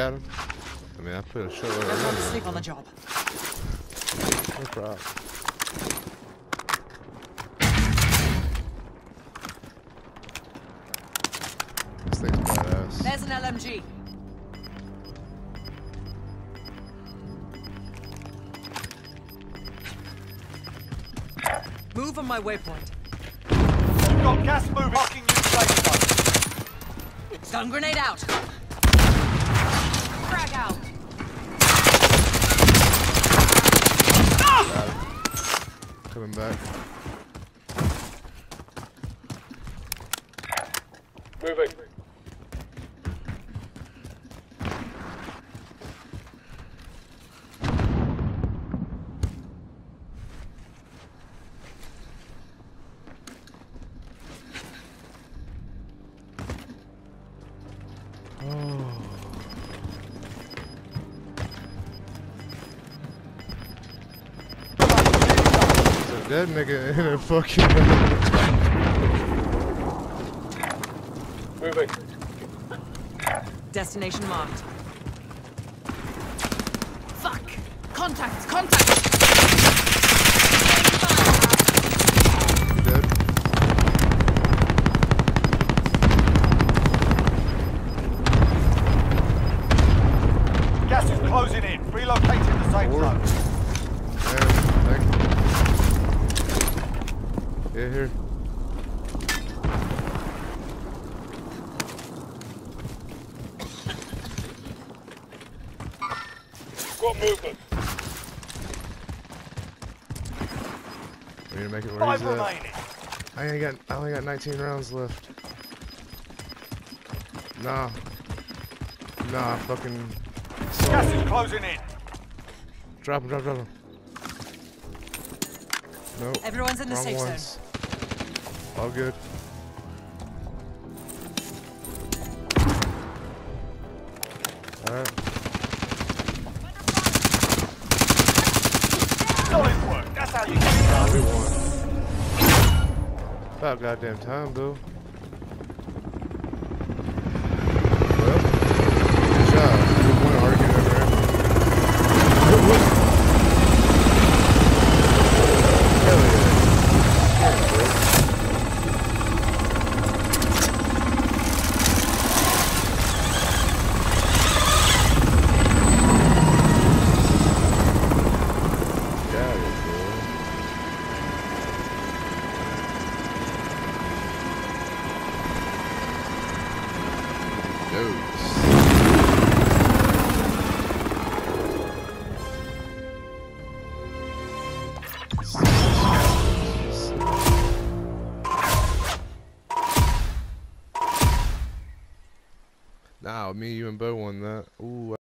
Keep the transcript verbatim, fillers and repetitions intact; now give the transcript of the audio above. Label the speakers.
Speaker 1: got him? I mean, I put a short
Speaker 2: Don't have to sleep on the job.
Speaker 1: No problem. This thing's badass.
Speaker 2: There's an L M G. Move on my waypoint.
Speaker 3: We've got gas moving. Marking new safe zone.
Speaker 2: Stun grenade out. Frag out.
Speaker 1: Got it. Coming back.
Speaker 3: Moving.
Speaker 1: That nigga in a fucking
Speaker 3: Moving.
Speaker 2: Destination marked. Fuck! Contact! Contact!
Speaker 1: dead.
Speaker 3: Gas is closing in. Relocating the safe
Speaker 1: Or-
Speaker 3: zone.
Speaker 1: Yeah, thank you. Yeah, here.
Speaker 3: Got movement.
Speaker 1: We need to make it where
Speaker 3: Five
Speaker 1: he's at.
Speaker 3: remaining.
Speaker 1: I ain't got. I only got nineteen rounds left. Nah. Nah. Fucking.
Speaker 3: Gas is closing in.
Speaker 1: Drop him. Drop. Drop him. Nope.
Speaker 2: Everyone's in the
Speaker 1: Wrong
Speaker 2: safe zone.
Speaker 1: ones. All good. Alright.
Speaker 3: Solid work. That's how you get it done.
Speaker 1: We won. About goddamn time, though. Well, good job. I didn't want to argue over it. Hell yeah. Yeah, bro. Got it, bro. Nah, me, you, and Bo won that. Ooh.